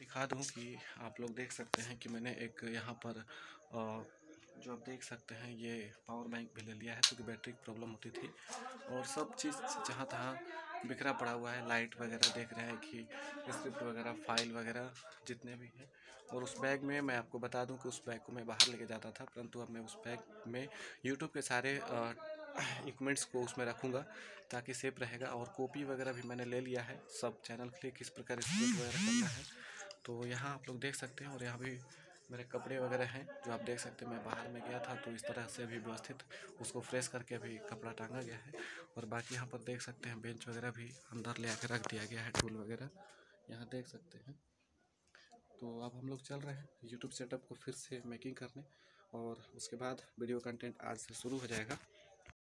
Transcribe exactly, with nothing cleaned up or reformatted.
दिखा दूं कि आप लोग देख सकते हैं कि मैंने एक यहाँ पर जो आप देख सकते हैं ये पावर बैंक भी ले लिया है, क्योंकि बैटरी की प्रॉब्लम होती थी। और सब चीज़ जहाँ तहाँ बिखरा पड़ा हुआ है। लाइट वगैरह देख रहे हैं कि स्क्रिप्ट वगैरह, फाइल वगैरह जितने भी हैं। और उस बैग में मैं आपको बता दूं कि उस बैग को मैं बाहर लेके जाता था, परंतु अब मैं उस बैग में यूट्यूब के सारे इक्विपमेंट्स को उसमें रखूँगा ताकि सेफ रहेगा। और कॉपी वगैरह भी मैंने ले लिया है, सब चैनल के लिए किस प्रकार स्क्रिप्ट वगैरह करना है। तो यहाँ आप लोग देख सकते हैं। और यहाँ भी मेरे कपड़े वगैरह हैं जो आप देख सकते हैं। मैं बाहर में गया था तो इस तरह से अभी व्यवस्थित उसको फ्रेश करके अभी कपड़ा टांगा गया है। और बाकी यहाँ पर देख सकते हैं बेंच वगैरह भी अंदर ले आकर रख दिया गया है, टूल वगैरह यहाँ देख सकते हैं। तो अब हम लोग चल रहे हैं यूट्यूब सेटअप को फिर से मेकिंग करने, और उसके बाद वीडियो कंटेंट आज से शुरू हो जाएगा।